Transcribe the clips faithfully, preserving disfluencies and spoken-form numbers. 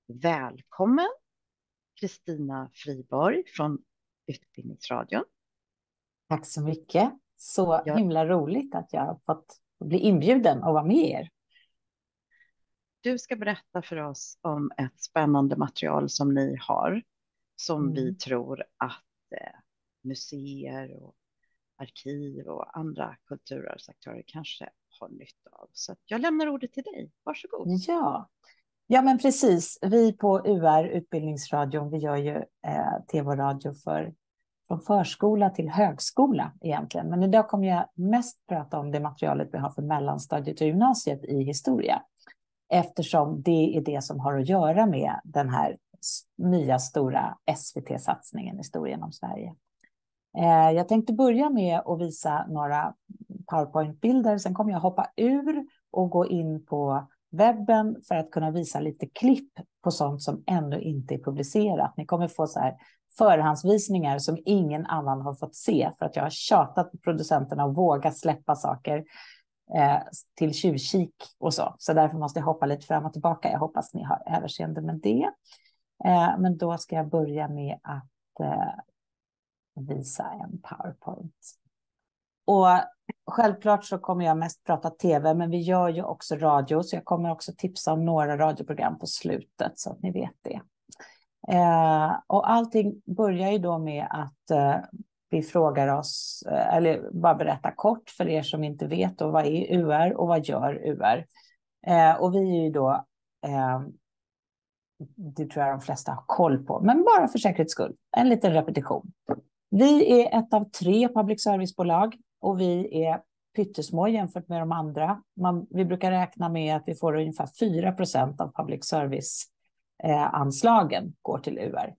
Välkommen Kristina Friborg från Utbildningsradion. Tack så mycket. Så Jag, himla roligt att jag har fått bli inbjuden och vara med er. du ska berätta för oss om ett spännande material som ni har, som vi Mm. tror att eh, museer och arkiv och andra kulturarvsaktörer kanske har nytta av. Så att jag lämnar ordet till dig. Varsågod. Ja. ja, men precis. Vi på U R, Utbildningsradion, vi gör ju eh, tv och radio för, från förskola till högskola egentligen. Men idag kommer jag mest prata om det materialet vi har för mellanstadiet och gymnasiet i historia. Eftersom det är det som har att göra med den här nya stora S V T-satsningen Historien om Sverige. Jag tänkte börja med att visa några PowerPoint-bilder. Sen kommer jag hoppa ur och gå in på webben för att kunna visa lite klipp på sånt som ännu inte är publicerat. Ni kommer få så här förhandsvisningar som ingen annan har fått se, för att jag har tjatat på producenterna och våga släppa saker eh, till tjuvkik och så. Så därför måste jag hoppa lite fram och tillbaka. Jag hoppas ni har överseende med det. Eh, men då ska jag börja med att eh, visa en PowerPoint. Och självklart så kommer jag mest prata tv, men vi gör ju också radio, så jag kommer också tipsa om några radioprogram på slutet så att ni vet det. Eh, och allting börjar ju då med att eh, vi frågar oss, eh, eller bara berätta kort för er som inte vet, då, vad är U R och vad gör U R? Eh, och vi är ju då, eh, det tror jag de flesta har koll på, men bara för säkerhets skull, en liten repetition. Vi är ett av tre public servicebolag och vi är pyttesmå jämfört med de andra. Man, vi brukar räkna med att vi får ungefär fyra procent av public service-anslagen eh, går till U R.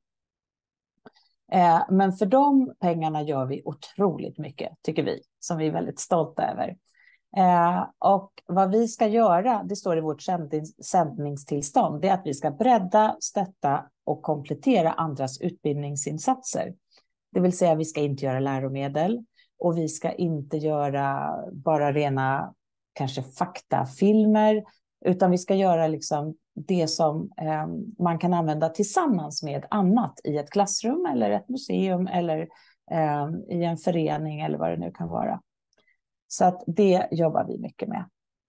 Eh, men för de pengarna gör vi otroligt mycket, tycker vi, som vi är väldigt stolta över. Eh, och vad vi ska göra, det står i vårt sändnings, sändningstillstånd, det är att vi ska bredda, stötta och komplettera andras utbildningsinsatser. Det vill säga vi ska inte göra läromedel och vi ska inte göra bara rena kanske faktafilmer, utan vi ska göra liksom det som eh, man kan använda tillsammans med annat i ett klassrum eller ett museum eller eh, i en förening eller vad det nu kan vara. Så att det jobbar vi mycket med.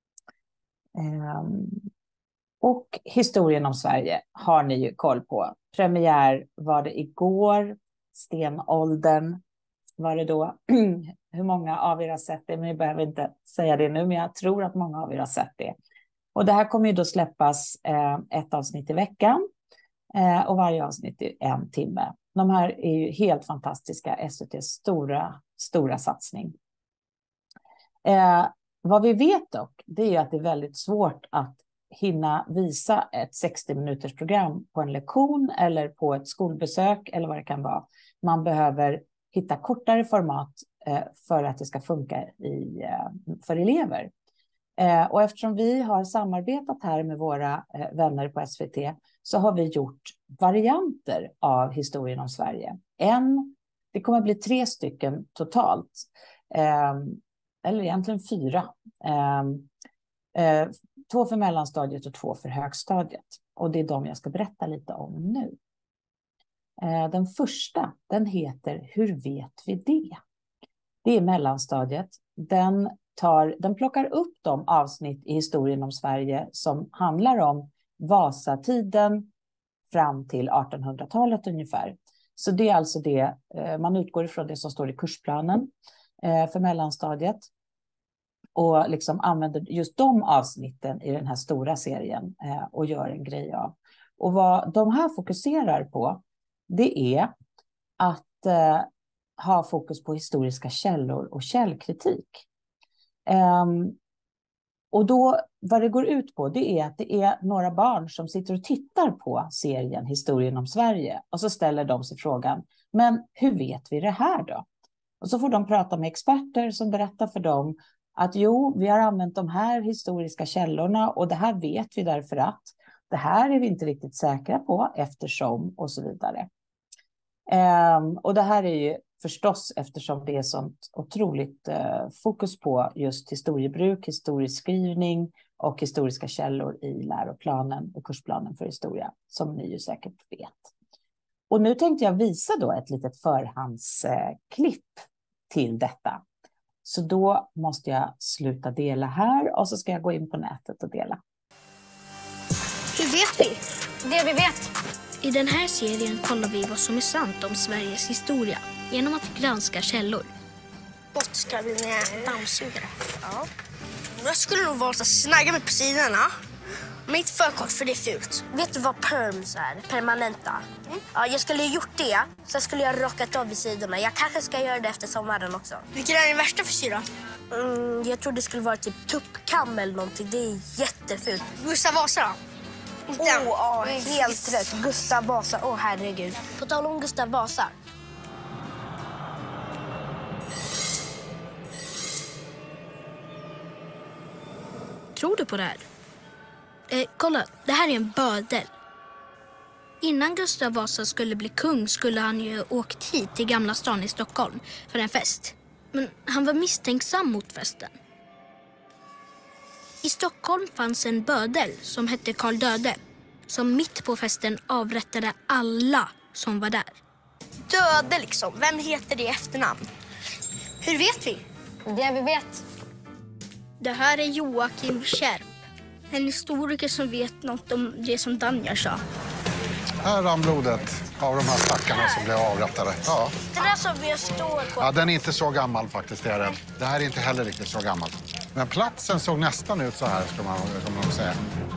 Eh, och historien om Sverige har ni ju koll på. Premiär var det igår. Stenåldern var det då. Hur många av er har sett det? Men jag behöver inte säga det nu, men jag tror att många av er har sett det. Och det här kommer ju då släppas eh, ett avsnitt i veckan eh, och varje avsnitt i en timme. De här är ju helt fantastiska, S V T:s stora, stora satsning. Eh, vad vi vet dock, det är ju att det är väldigt svårt att hinna visa ett sextio minuters program på en lektion eller på ett skolbesök eller vad det kan vara. Man behöver hitta kortare format eh, för att det ska funka i, eh, för elever. Eh, och eftersom vi har samarbetat här med våra eh, vänner på S V T så har vi gjort varianter av historien om Sverige. En, det kommer att bli tre stycken totalt. Eh, eller egentligen fyra. Eh, eh, två för mellanstadiet och två för högstadiet. Och det är de jag ska berätta lite om nu. Eh, den första, den heter Hur vet vi det? Det är mellanstadiet. Den, tar, den plockar upp de avsnitt i historien om Sverige som handlar om Vasatiden fram till artonhundratalet ungefär. Så det är alltså det, eh, man utgår ifrån det som står i kursplanen eh, för mellanstadiet. Och liksom använder just de avsnitten i den här stora serien eh, och gör en grej av. Och vad de här fokuserar på, det är att eh, ha fokus på historiska källor och källkritik. Um, och då, vad det går ut på, det är att det är några barn som sitter och tittar på serien Historien om Sverige. Och så ställer de sig frågan, men hur vet vi det här då? Och så får de prata med experter som berättar för dem att jo, vi har använt de här historiska källorna och det här vet vi därför att det här är vi inte riktigt säkra på eftersom och så vidare. Um, och det här är ju förstås eftersom det är sånt otroligt eh, fokus på just historiebruk, historieskrivning och historiska källor i läroplanen och kursplanen för historia, som ni ju säkert vet. Och nu tänkte jag visa då ett litet förhandsklipp till detta. Så då måste jag sluta dela här och så ska jag gå in på nätet och dela. Hur vet vi? Det vi vet. I den här serien kollar vi vad som är sant om Sveriges historia genom att granska källor. Bottska mina dammsugare. Ja. Jag skulle nog valt att snagga mig på sidorna. Men inte för kort, för det är fult. Vet du vad perms är? Permanenta. Mm. Ja, jag skulle ha gjort det. Sen skulle jag rakat av vid sidorna. Jag kanske ska göra det efter sommaren också. Vilken är den värsta frisyren? Mm, jag tror det skulle vara typ tuppkam eller någonting. Det är jättefult. Gustav Vasa då? Åh, oh, oh, helt rätt. Gustav Vasa. Åh, oh, herregud. På tal om Gustav Vasa. Tror du på det här? Eh, kolla, det här är en bödel. Innan Gustav Vasa skulle bli kung skulle han ju åkt hit till Gamla stan i Stockholm för en fest. Men han var misstänksam mot festen. I Stockholm fanns en bödel som hette Karl Döde, som mitt på festen avrättade alla som var där. Döde liksom? Vem heter det i efternamn? Hur vet vi? Det vi vet. Det här är Joakim Kärp, en historiker som vet något om det som Danja sa. Här rann blodet av de här stackarna som blev avrättade. Ja. Det där som vi står på. Ja, den är inte så gammal faktiskt, det är den. Det här är inte heller riktigt så gammalt. Men platsen såg nästan ut så här, ska man, ska man säga.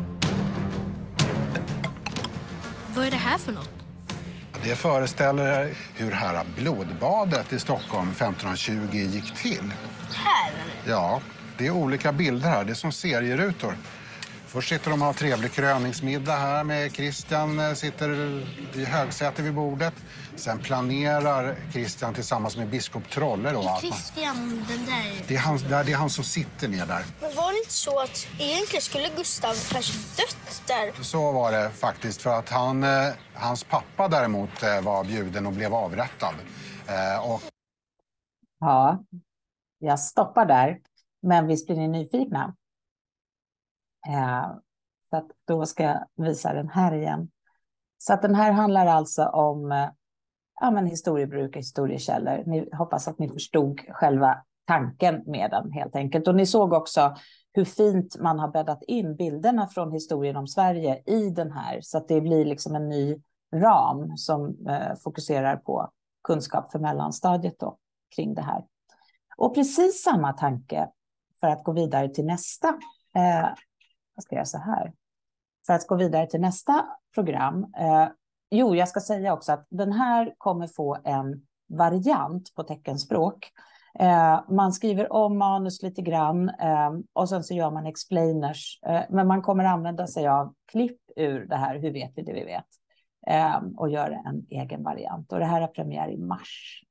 Vad är det här för något? Det föreställer hur här blodbadet i Stockholm femtonhundratjugo gick till. Här? Ja, det är olika bilder här. Det är som serierutor. Först sitter de och har trevlig kröningsmiddag här med Christian, sitter i högsäte vid bordet. Sen planerar Christian tillsammans med biskop Trolle då. Christian, den där... Det är, han, det är han som sitter ner där. Men var det inte så att egentligen skulle Gustav kanske dött där? Så var det faktiskt, för att han, eh, hans pappa däremot eh, var bjuden och blev avrättad. Eh, och... Ja, jag stoppar där. Men visst blir ni nyfikna? Eh, så att då ska jag visa den här igen. Så att den här handlar alltså om eh, ja, men historiebruk och historiekällor. Ni hoppas att ni förstod själva tanken med den helt enkelt. Och ni såg också hur fint man har bäddat in bilderna från historien om Sverige i den här. Så att det blir liksom en ny ram som eh, fokuserar på kunskap för mellanstadiet då, kring det här. Och precis samma tanke för att gå vidare till nästa. Eh, vad ska jag göra så här? För att gå vidare till nästa program. Eh, jo, jag ska säga också att den här kommer få en variant på teckenspråk. Eh, man skriver om manus lite grann eh, och sen så gör man explainers. Eh, men man kommer använda sig av klipp ur det här, hur vet vi det vi vet. Eh, och göra en egen variant. Och det här har premiär i mars.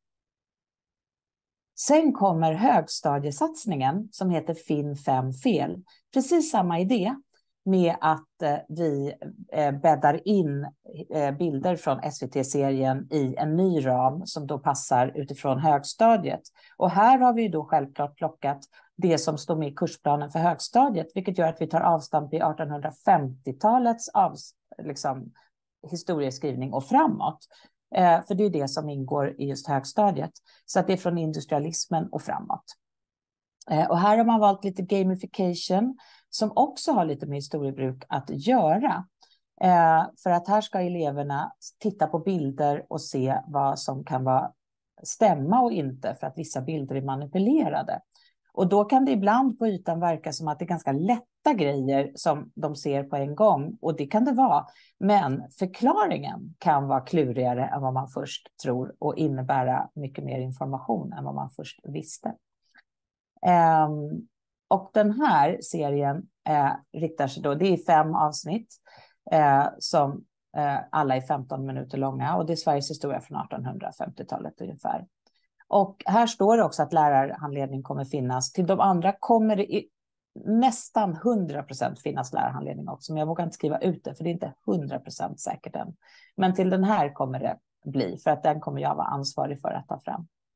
Sen kommer högstadiesatsningen som heter Finn fem fel. Precis samma idé med att eh, vi eh, bäddar in eh, bilder från S V T-serien i en ny ram som då passar utifrån högstadiet. Och här har vi då självklart plockat det som står med i kursplanen för högstadiet, vilket gör att vi tar avstamp i artonhundrafemtiotalets av, liksom, historieskrivning och framåt. Eh, för det är det som ingår i just högstadiet. Så att det är från industrialismen och framåt. Eh, och här har man valt lite gamification som också har lite med historiebruk att göra. Eh, för att här ska eleverna titta på bilder och se vad som kan vara stämma och inte, för att vissa bilder är manipulerade. Och då kan det ibland på ytan verka som att det är ganska lätta grejer som de ser på en gång. Och det kan det vara. Men förklaringen kan vara klurigare än vad man först tror och innebära mycket mer information än vad man först visste. Um, och den här serien eh, riktar sig då, det är fem avsnitt eh, som eh, alla är femton minuter långa. Och det är Sveriges historia från artonhundrafemtiotalet ungefär. Och här står det också att lärarhandledning kommer finnas. Till de andra kommer det i nästan hundra procent finnas lärarhandledning också. Men jag vågar inte skriva ut det, för det är inte hundra procent säkert än. Men till den här kommer det bli, för att den kommer jag vara ansvarig för att ta fram.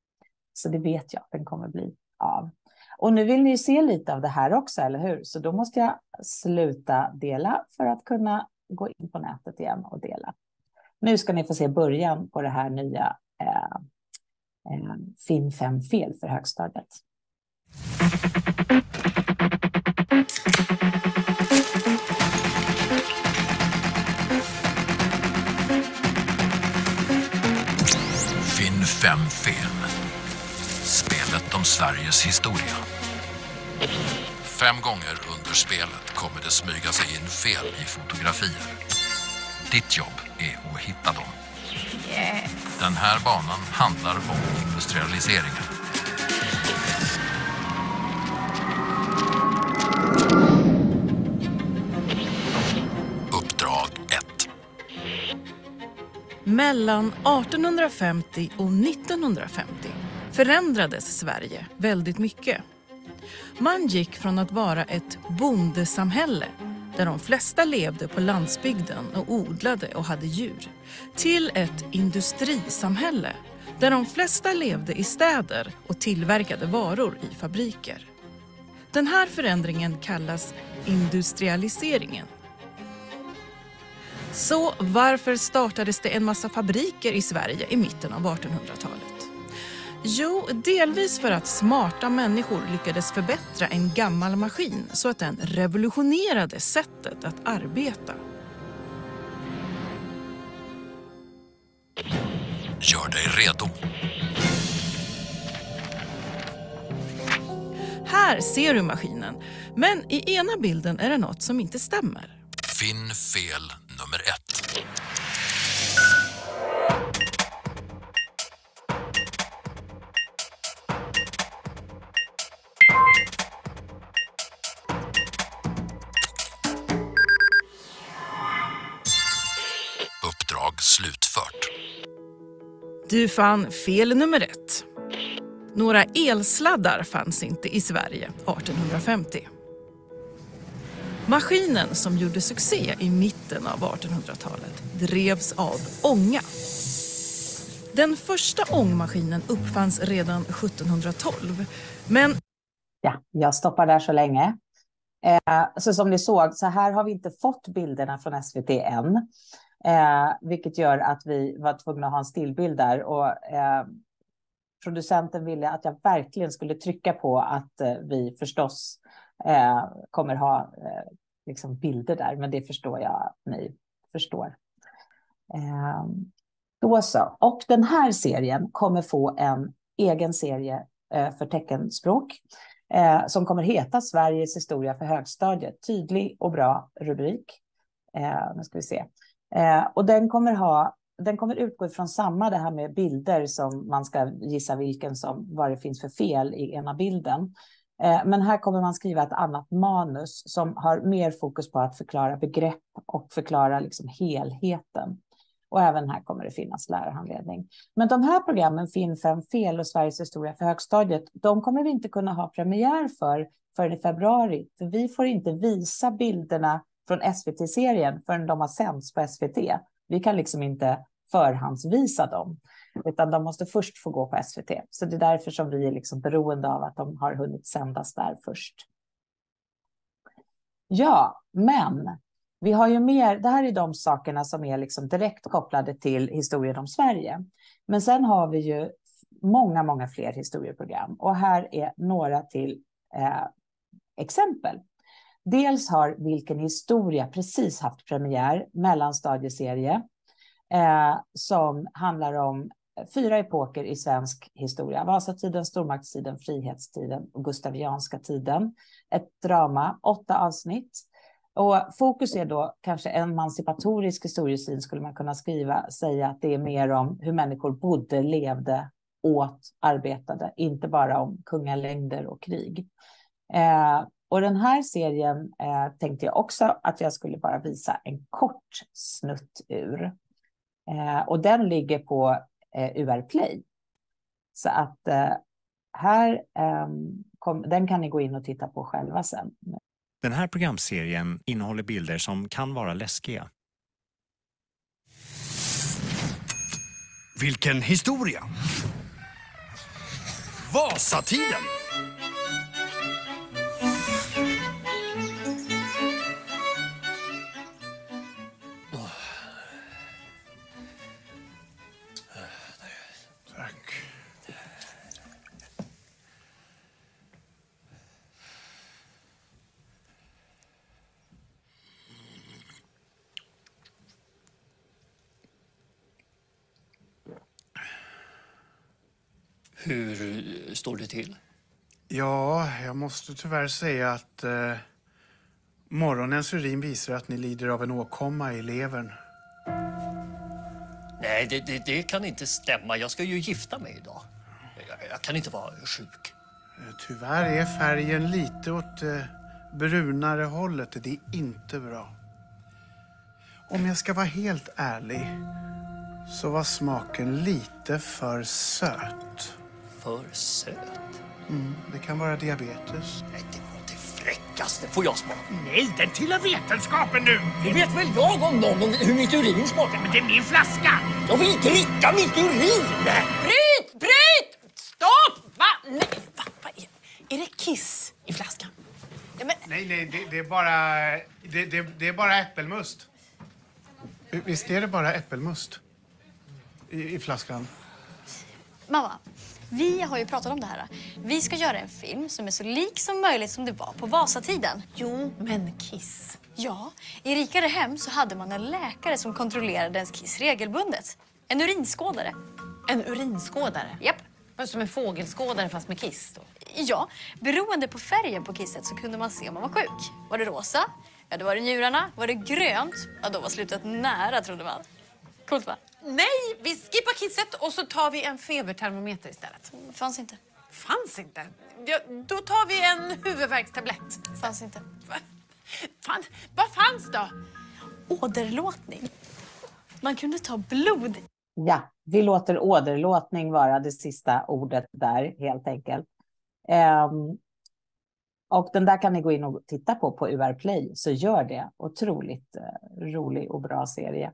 Så det vet jag att den kommer bli av. Och nu vill ni ju se lite av det här också, eller hur? Så då måste jag sluta dela för att kunna gå in på nätet igen och dela. Nu ska ni få se början på det här nya eh, eh, Finn fem fel för högstadiet. Finn fem fel. Spelet om Sveriges historia. Fem gånger under spelet kommer det smyga sig in fel i fotografier. Ditt jobb är att hitta dem. Yes. Den här banan handlar om industrialiseringen. Uppdrag ett. Mellan artonhundrafemtio och nittonhundrafemtio förändrades Sverige väldigt mycket. Man gick från att vara ett bondesamhälle där de flesta levde på landsbygden och odlade och hade djur, till ett industrisamhälle där de flesta levde i städer och tillverkade varor i fabriker. Den här förändringen kallas industrialiseringen. Så varför startades det en massa fabriker i Sverige i mitten av artonhundratalet? Jo, delvis för att smarta människor lyckades förbättra en gammal maskin så att den revolutionerade sättet att arbeta. Gör dig redo. Här ser du maskinen, men i ena bilden är det något som inte stämmer. Finn fel nummer ett. Uppdrag slutfört. Du fann fel nummer ett. Några elsladdar fanns inte i Sverige artonhundrafemtio. Maskinen som gjorde succé i mitten av artonhundratalet drevs av ånga. Den första ångmaskinen uppfanns redan sjuttonhundratolv, men... Ja, jag stoppar där så länge. Eh, så som ni såg, så här har vi inte fått bilderna från S V T än. Eh, vilket gör att vi var tvungna att ha en stillbild där. Och eh, producenten ville att jag verkligen skulle trycka på att eh, vi förstås eh, kommer ha eh, liksom bilder där. Men det förstår jag ni förstår. Eh, då så. Och den här serien kommer få en egen serie eh, för teckenspråk. Eh, som kommer heta Sveriges historia för högstadiet. Tydlig och bra rubrik. Eh, nu ska vi se. Eh, och den kommer ha, den kommer utgå ifrån samma det här med bilder som man ska gissa vilken som, vad det finns för fel i ena bilden. Eh, men här kommer man skriva ett annat manus som har mer fokus på att förklara begrepp och förklara liksom helheten. Och även här kommer det finnas lärarhandledning. Men de här programmen, Finn fem fel och Sveriges historia för högstadiet, de kommer vi inte kunna ha premiär för förrän i februari. För vi får inte visa bilderna från S V T-serien förrän de har sänds på S V T. Vi kan liksom inte förhandsvisa dem, utan de måste först få gå på S V T. Så det är därför som vi är liksom beroende av att de har hunnit sändas där först. Ja, men vi har ju mer, det här är de sakerna som är liksom direkt kopplade till historien om Sverige. Men sen har vi ju många, många fler historieprogram. Och här är några till eh, exempel. Dels har Vilken historia precis haft premiär, mellanstadieserie, eh, som handlar om fyra epoker i svensk historia. Vasatiden, stormaktstiden, frihetstiden och gustavianska tiden. Ett drama, åtta avsnitt. Och fokus är då kanske emancipatorisk historiesyn, skulle man kunna skriva, säga att det är mer om hur människor bodde, levde, åt, arbetade, inte bara om kungalängder och krig. Eh, och den här serien eh, tänkte jag också att jag skulle bara visa en kort snutt ur. Eh, och den ligger på eh, U R Play. Så att eh, här, eh, kom, den kan ni gå in och titta på själva sen. Den här programserien innehåller bilder som kan vara läskiga. Vilken historia! Vasatiden. Tack. Hur står det till? Ja, jag måste tyvärr säga att eh, morgonens urin visar att ni lider av en åkomma i levern. Nej, det, det, det kan inte stämma. Jag ska ju gifta mig idag. Jag, jag kan inte vara sjuk. Eh, Tyvärr är färgen lite åt eh, brunare hållet. Det är inte bra. Om jag ska vara helt ärlig så var smaken lite för söt. För söt? Mm, det kan vara diabetes. Nej, det var det fräckaste. Får jag smaka? Nej, den tillhör vetenskapen nu. Det vet väl jag om någon om hur mitt urin smakar. Men det är min flaska. Jag vill dricka mitt urin! Bryt! Bryt! Stopp! Va? Nej, va? Va är, är det kiss i flaskan? Ja, men... Nej, nej, det, det är bara det, det, det är bara äppelmust. Visst är det bara äppelmust i, i flaskan? Mamma, vi har ju pratat om det här. Vi ska göra en film som är så lik som möjligt som det var på Vasatiden. Jo, men kiss. Ja, i rikare hem så hade man en läkare som kontrollerade ens kiss regelbundet. En urinskådare. En urinskådare? Japp. Som en fågelskådare fast med kiss då? Ja, beroende på färgen på kisset så kunde man se om man var sjuk. Var det rosa? Ja, då var det njurarna. Var det grönt? Ja, då var slutet nära, trodde man. Coolt, va? Nej, vi skippar kisset och så tar vi en febertermometer istället. Fanns inte. Fanns inte? Ja, då tar vi en huvudvärkstablett. Fanns inte. Va? Fan, vad fanns då? Åderlåtning. Man kunde ta blod. Ja, vi låter åderlåtning vara det sista ordet där, helt enkelt. Um, och den där kan ni gå in och titta på på U R Play, så gör det. Otroligt uh, rolig och bra serie.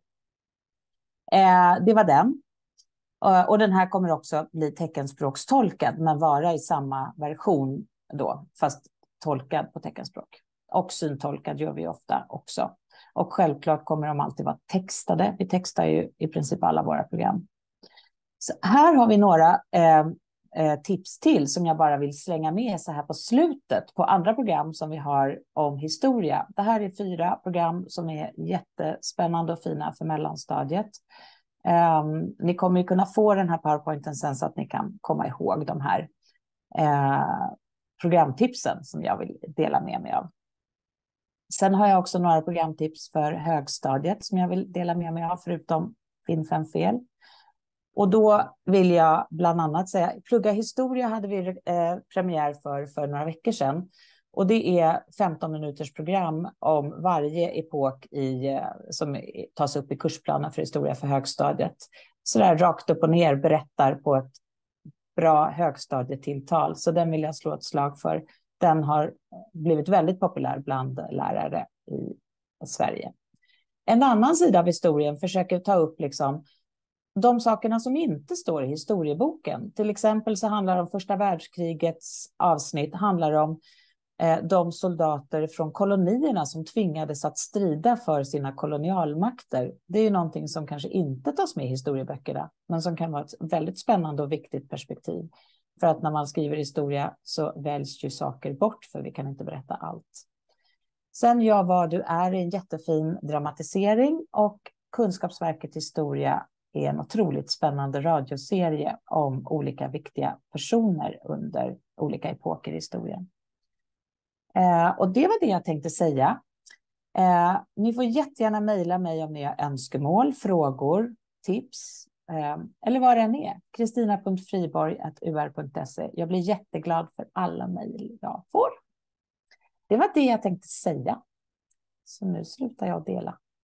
Uh, det var den. Uh, och den här kommer också bli teckenspråkstolkad, men vara i samma version då, fast tolkad på teckenspråk. Och syntolkad gör vi ofta också. Och självklart kommer de alltid vara textade. Vi textar ju i princip alla våra program. Så här har vi några eh, eh, tips till som jag bara vill slänga med så här på slutet på andra program som vi har om historia. Det här är fyra program som är jättespännande och fina för mellanstadiet. Eh, ni kommer ju kunna få den här PowerPointen sen så att ni kan komma ihåg de här eh, programtipsen som jag vill dela med mig av. Sen har jag också några programtips för högstadiet som jag vill dela med mig av, förutom Finn fem fel. Och då vill jag bland annat säga, Plugga historia hade vi eh, premiär för för några veckor sedan. Och det är femton minuters program om varje epok i, eh, som tas upp i kursplanen för historia för högstadiet. Så där rakt upp och ner berättar på ett bra högstadietilltal. Så den vill jag slå ett slag för. Den har blivit väldigt populär bland lärare i Sverige. En annan sida av historien försöker ta upp liksom de sakerna som inte står i historieboken. Till exempel så handlar det om första världskrigets avsnitt. Handlar om eh, de soldater från kolonierna som tvingades att strida för sina kolonialmakter. Det är ju någonting som kanske inte tas med i historieböckerna, men som kan vara ett väldigt spännande och viktigt perspektiv. För att när man skriver historia så väljs ju saker bort, för vi kan inte berätta allt. Sen Jag vad du är en jättefin dramatisering, och Kunskapsverket historia är en otroligt spännande radioserie om olika viktiga personer under olika epoker i historien. Eh, och det var det jag tänkte säga. Eh, ni får jättegärna mejla mig om ni har önskemål, frågor, tips. Eller vad det än är. kristina punkt friborg at u r punkt se. Jag blir jätteglad för alla mejl jag får. Det var det jag tänkte säga. Så nu slutar jag dela.